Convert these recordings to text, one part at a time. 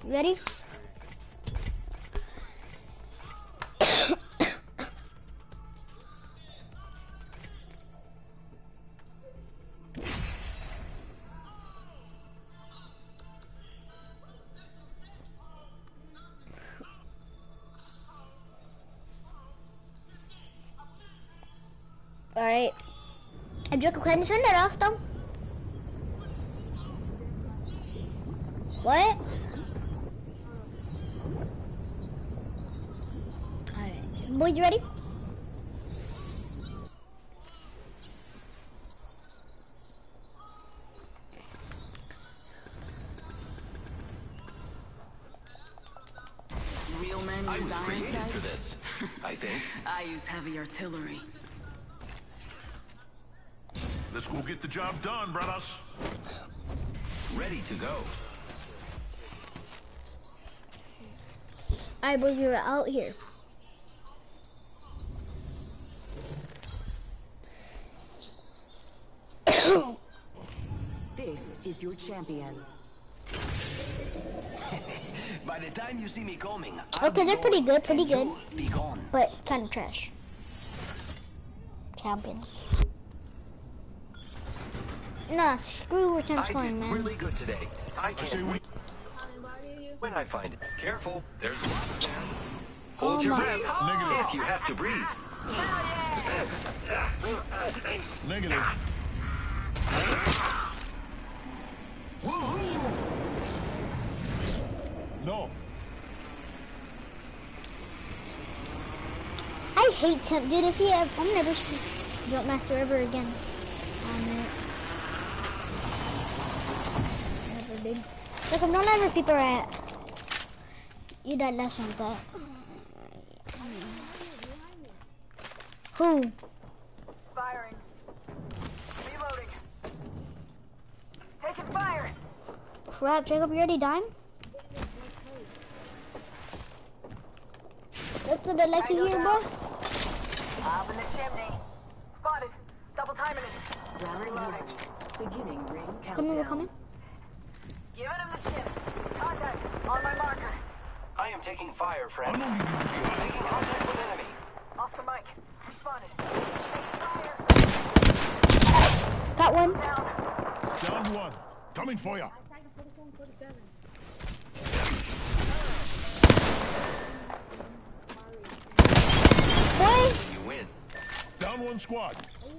Ready? Alright. Jacob, can you turn that off though? What? Alright. Boys, you ready? Real men use iron sights for this, I think. I use heavy artillery. Let's go get the job done, brothers. Ready to go. Alright, boys, you're out here. This is your champion. By the time you see me coming, Okay, they're pretty good, be gone. but kind of trash. Champion. Nah, screw where Tim's I going, did man. really good today. I say can't we- wait when I find it. Careful, there's a lot there. Oh Hold your my- breath Negative. if you have to breathe. Negative. No. I hate Tim, dude. If he ever, I'm never Jump Master ever again. Never, dude. Look, I'm not ever people are at. You died last one with that. Who? Firing. Reloading. Taking fire. Crap, Jacob, you already dying? That's what I like to hear, boy. Up in the chimney. Spotted. Double timing it. Reloading. Beginning ring countdown. Come here, we're coming. Giving him the ship. Contact. On my marker. I am taking fire, friend. I don't need you to be Making contact with enemy. Oscar Mike. Responded. Taking fire. Got one. Down. down one. Coming for you. Boy, You win. Down one squad.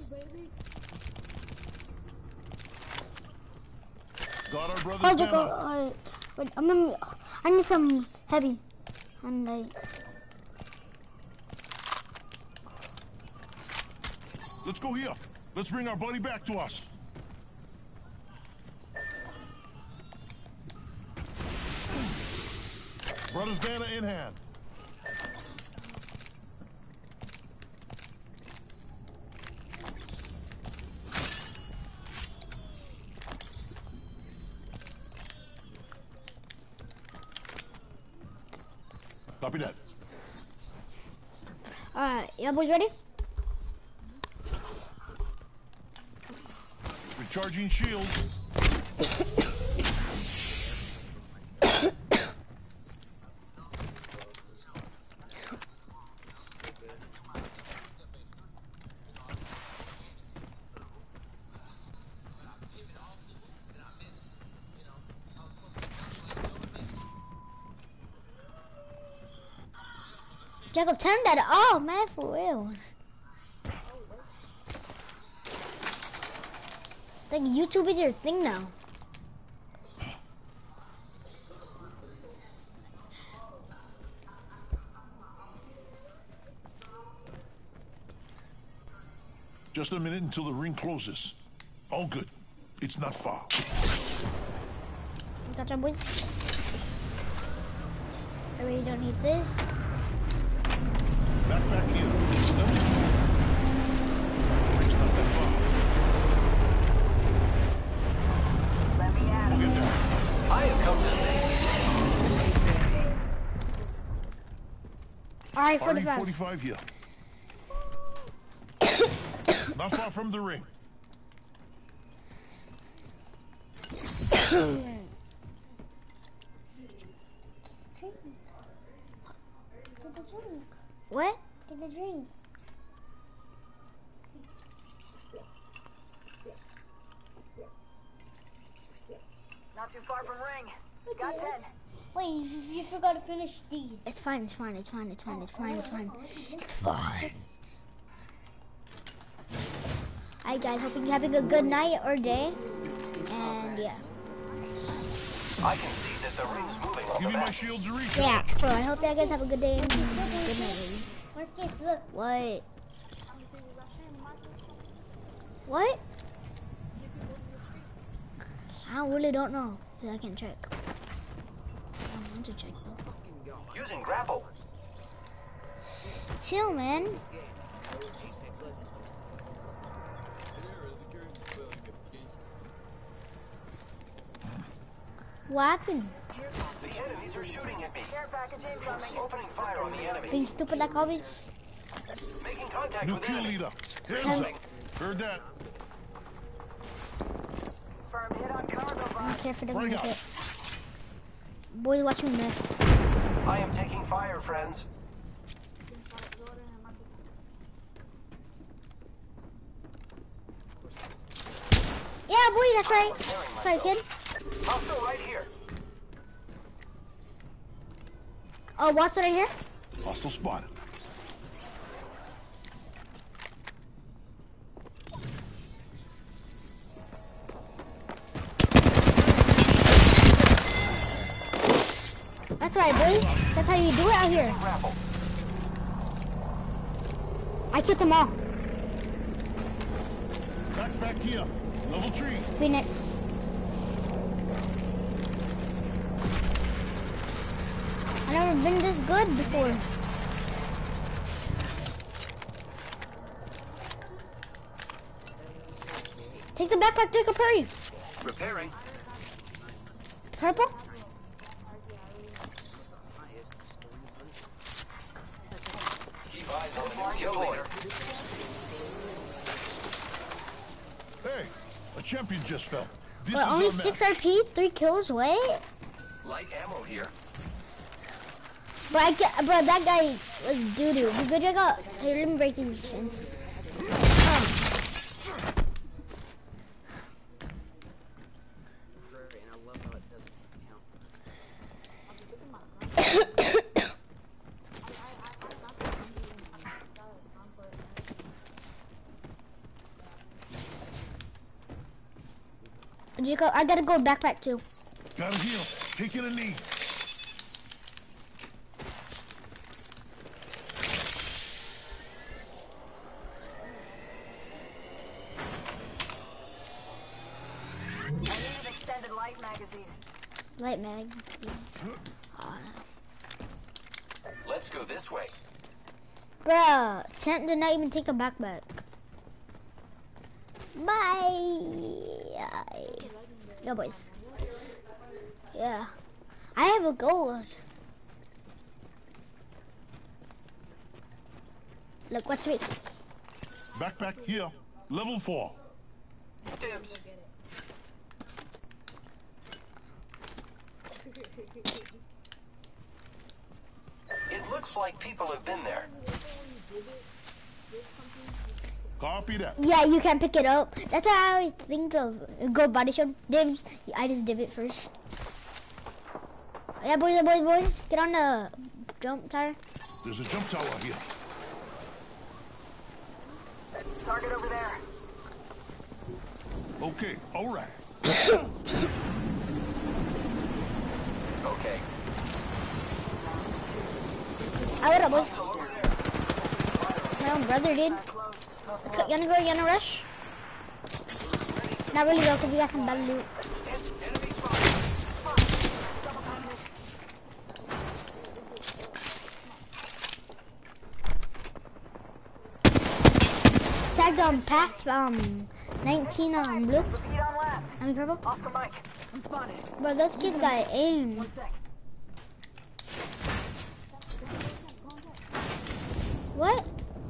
Got our brother oh, Jacob, down. wait, I need some heavy. And Let's go here. Let's bring our buddy back to us. Brother's banner in hand. Copy that. alright, y'all boys ready? Recharging shields. Jacob, turn that off, man, for reals. Like, YouTube is your thing now. Just a minute until the ring closes. All good. It's not far. Gotcha, boys. I really don't need this. Back here. No. Ring's not that far. Let me at him. Get down. I have come to save you. Alright, 45. 45 here. Not far from the ring. What? Get the drink. Not too far from ring. Got 10. Wait, you forgot to finish these. It's fine, it's fine, it's fine, it's fine, it's fine, it's fine. It's fine. Alright guys, hoping you're having a good night or day. And yeah. I can see that the ring's moving on Give the me my map. shields a reach. Yeah, bro, I hope you guys have a good day and good night. Marcus, look. What? What? I really don't know. I can check. I want to check though. Using grapple. Chill, man. What happened? The enemies are shooting at me. Care package incoming. Opening fire on the enemy. Being stupid like always. Making contact New with kill enemy. leader. Hands Come. up. Heard that. Firm hit on cargo I box. don't care if it doesn't Bring make up. it. Boys, watch me miss. I am taking fire, friends. Yeah, boy, that's right. Sorry, kid. Hostile right here. Oh, what's right here? Hostile spotted. That's right, boy. That's how you do it out here. Grapple. I killed them all. Back here. Level 3. Phoenix. I've never been this good before. Take the backpack, take a hurry. Repairing. Purple? Keep eyes on the new kill leader. Hey, a champion just fell. This What, is only our 6 match. RP, 3 kills? Wait. Light ammo here. Bro, bro, that guy was doo-doo. We good, check out. Hey, let me break these fences. Jacob, I gotta go backpack too. Gotta heal. Taking a knee. I need an extended light magazine. Light mag. Let's go this way. Bruh, Champ did not even take a backpack. Bye. Yo, boys. Yeah. I have a gold. Look, what's it? Backpack here. Level 4. Dibs. It looks like people have been there. Copy that. Yeah, you can pick it up. That's how I always think of Go Body Shop. Dibs. I just dib it first. Yeah, boys. Get on the jump tower. There's a jump tower here. Target over there. Okay, all right. Okay. What up, boys? Hostile over there. My own brother, dude. Close. Let's go. You wanna rush? Not really though, because we got some battle loot. Enemy spotted. Tagged past 19 blue. Repeat on left. I mean purple. Oscar Mike. I'm spotted. Bro, those kids got aim. 1 sec. What?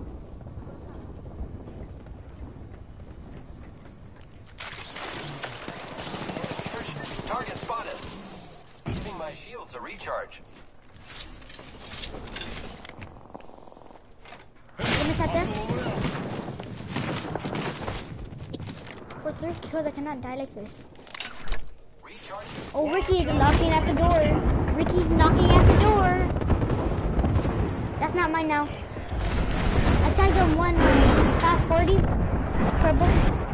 Target spotted. Giving my shields a recharge. right there. For 3 kills, I cannot die like this. Oh, Ricky's knocking at the door. Ricky's knocking at the door. That's not mine now. I tagged him one. Fast 40. Purple.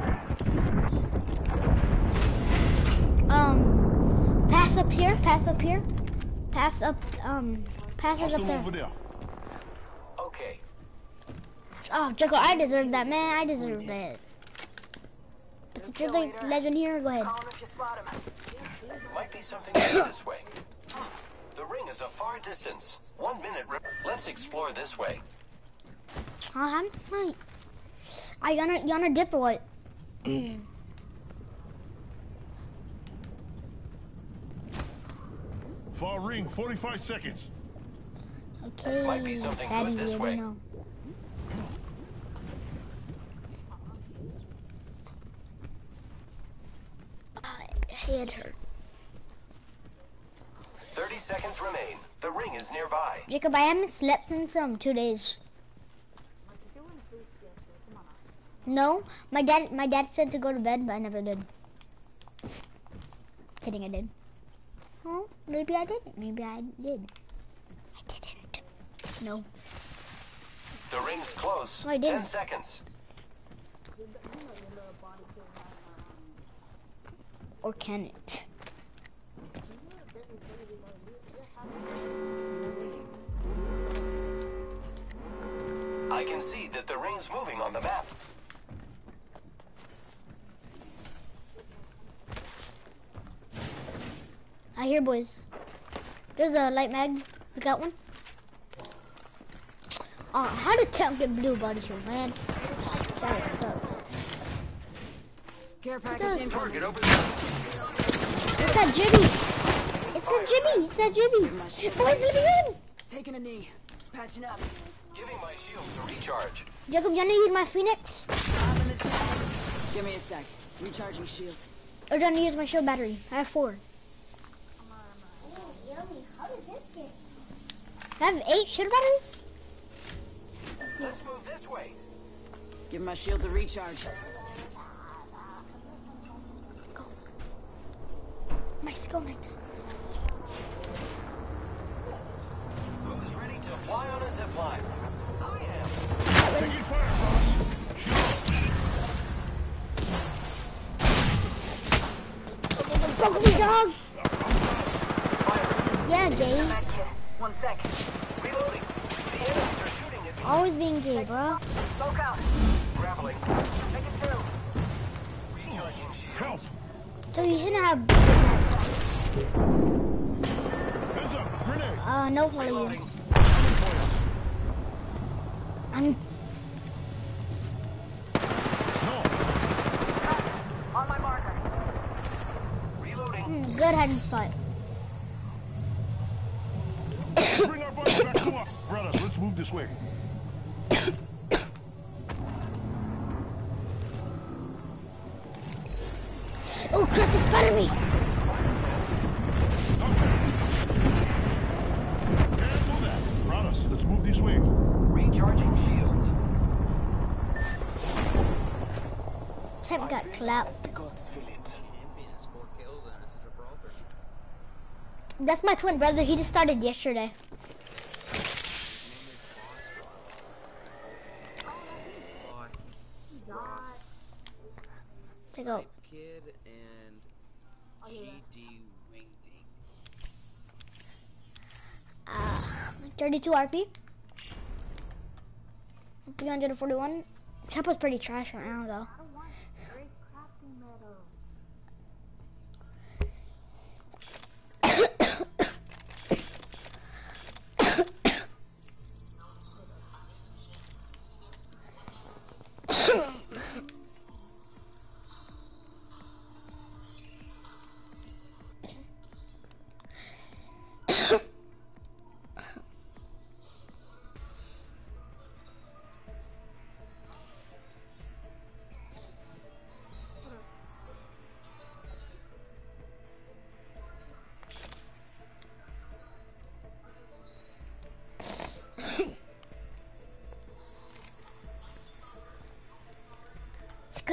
Pass up here. Pass up here. Pass up. Pass it up Hostile there. over there. Okay. Oh, Jaco, I deserve that, man. I deserve that. If you're the legend here, go ahead. Call him if you spot him. Might be something better this way. The ring is a far distance. 1 minute. Let's explore this way. I'm fine. You gonna dip or what? Far ring, 45 seconds. Okay. Might be something Daddy, good this we way. already know. My head hurt. 30 seconds remain. The ring is nearby. Jacob, I haven't slept since 2 days. No, my dad said to go to bed, but I never did. Kidding, I did. Oh, maybe I didn't. Maybe I did. I didn't. No. The ring's close. Oh, I didn't. 10 seconds. Or can it? I can see that the ring's moving on the map. I hear boys. There's a light mag. We got one. Oh, how did Temp get blue body shield, man? That sucks. Care does? package Target incoming. over there. It's that Jimmy. It's that Jimmy. It's that Jimmy. Boys, let me in. Taking a knee. Patching up. Giving my shields a recharge. Jacob, you wanna use my Phoenix? I'm in the tank. Give me a sec. Recharging shield. Or do you wanna use my shield battery? I have 4. I have 8 shield batteries? Let's move this way. Give my shield a recharge. My skill knights. Who's ready to fly on a zip line? I am. Taking fire, boss. Fuck me, dog. Firing. Yeah, gay. Med kit. 1 sec. Reloading. The enemies are shooting at me. Always being gay, bro. Smoke out. Grappling. Make it 2. Recharging shields. Help. So you shouldn't have. Heads up. Grenade. No for you. Reloading. Coming for us. I'm No. On my marker. Reloading. good hiding spot. Bring our buddy back to us. Brothers, let's move this way. Oh crap, they spotted me. Cancel that. Brothers, let's move this way. Recharging shields. Temp got clapped. The gods feel it. That's my twin brother. He just started yesterday. Take out. Kid and GD Wingding. 32 RP. 341. Tempo's pretty trash right now, though.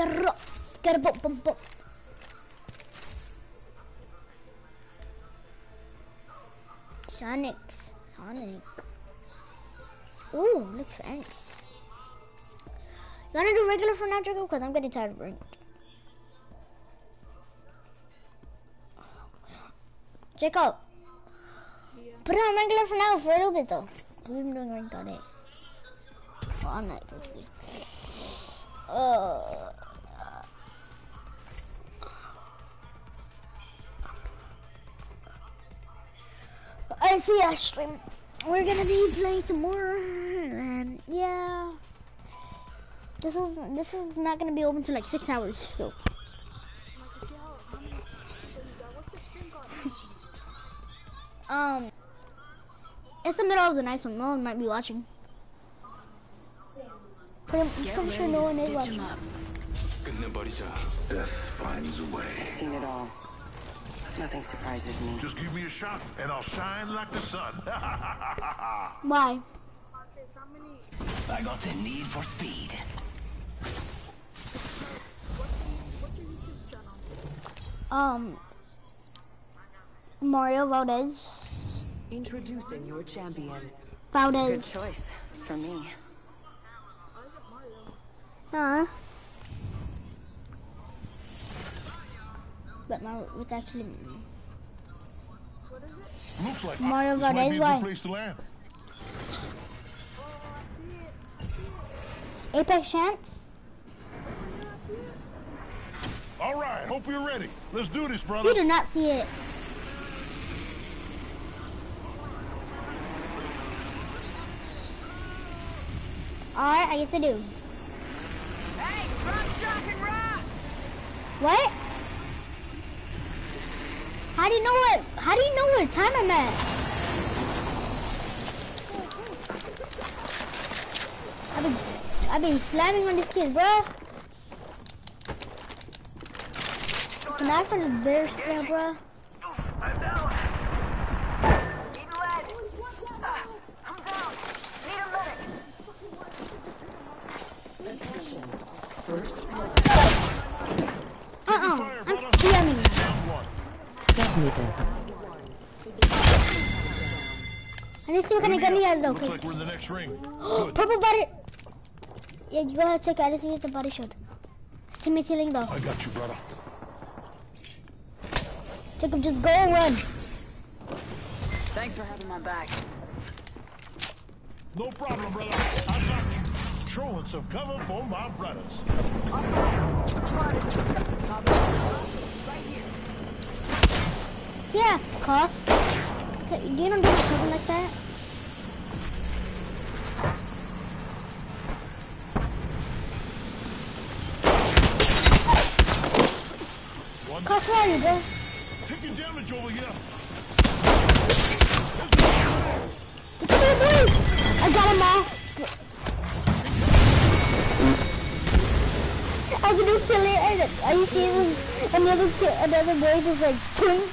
Get a bump, bump, bump. Sonic. Ooh, looks fancy. You wanna do regular for now, Jacob? Because I'm getting tired of ranked. Jacob, put it on regular for now for a little bit though. We've been doing ranked all day. Well, all night, basically. I see a stream. We're gonna be playing some more, and yeah, this is not gonna be open to like 6 hours. So. It's the middle of the night, so no one might be watching. But I'm pretty sure no one is watching. Death finds a way. I've seen it all. Nothing surprises me. Just give me a shot, and I'll shine like the sun. Why? I got the need for speed. Mario Valdez. Introducing your champion. Valdez. Good choice for me. But Mario, it's actually Looks like Mario this might Valdez. be a Why? good place to land. Apex Champs? All right, hope you're ready. Let's do this, You brothers. do not see it. Alright, I guess I do. Hey, drop, shock, and rock! What? How do you know what time I'm at? I've been slamming on this kid, bro. The knife is very still, bro. I'm down. Need lead. I'm down. Need a medic. First I'm jamming. I need to see what kind of gun he has, though. Looks like we're in the next ring. Good. Purple body. Yeah, you go ahead and check it. I just need the body shot. Teammate's healing, though. I got you, brother. Jacob, just go and run. Thanks for having my back. No problem, brother. I got you. Throwing some cover for my brothers. Yeah, Cost. You don't get something like that. Cost, where are you, bro? Taking damage over here. Come here, boys. I got him all. I was gonna kill it, and are you seeing this? Another boy just like twing.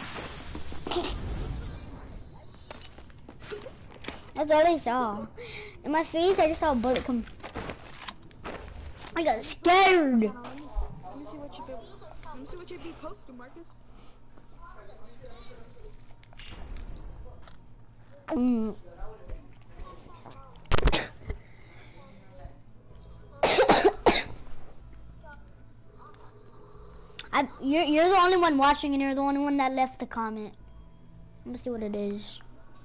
That's all I saw. In my face, I just saw a bullet come. I got scared. Let me see what you be posting, Marcus. You're the only one watching, and you're the only one that left the comment. Let me see what it is.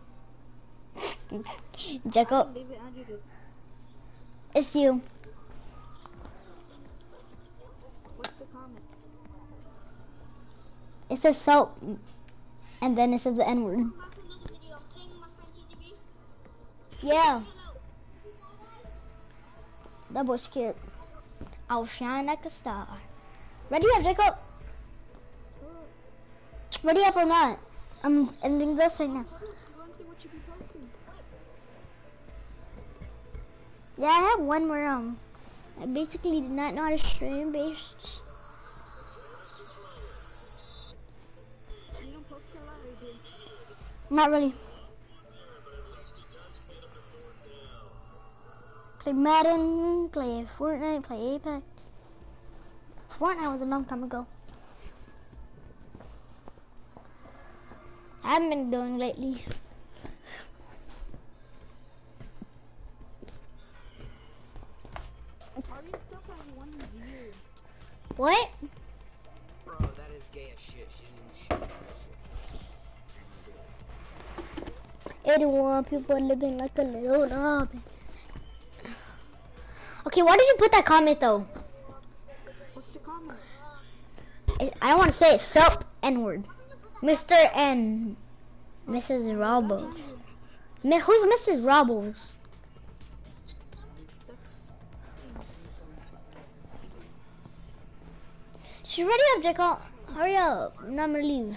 Jacob, Leave it under the... it's you. What's the comment? It says soap, and then it says the N-word. Yeah. That boy's scared. I'll shine like a star. Ready up, Jacob? Ready up or not? I'm ending this right now. Yeah, I have one more. I basically did not know how to stream based. You don't post a lot, or do you? Not really. Play Madden, play Fortnite, play Apex. Fortnite was a long time ago. I haven't been doing lately. All these stuff has 1 view. What? Bro, that is gay as shit. She didn't shoot that shit. 81 people living like a little robin. Okay, why did you put that comment though? What's the comment? I don't want to say it. Sup N-word. Mr. and Mrs. Robos. Who's Mrs. Robos? That's She's ready up, Jacob. Hurry up. I'm gonna leave.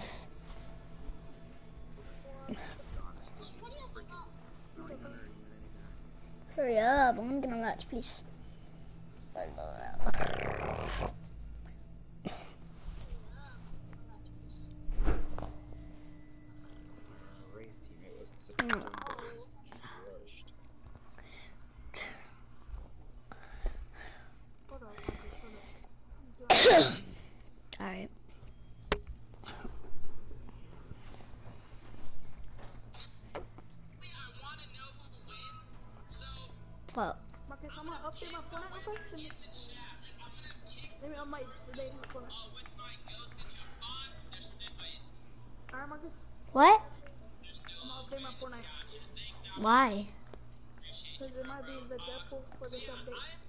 Hurry up. I'm gonna match, please. Ray's teammate wasn't such a good one, she rushed. hold on. Alright. Well, Marcus, I'm gonna update my Fortnite real fast. Maybe I might delete my Fortnite. Alright, Marcus. what? I'm gonna update my Fortnite. Why? Because it might be the default for this update.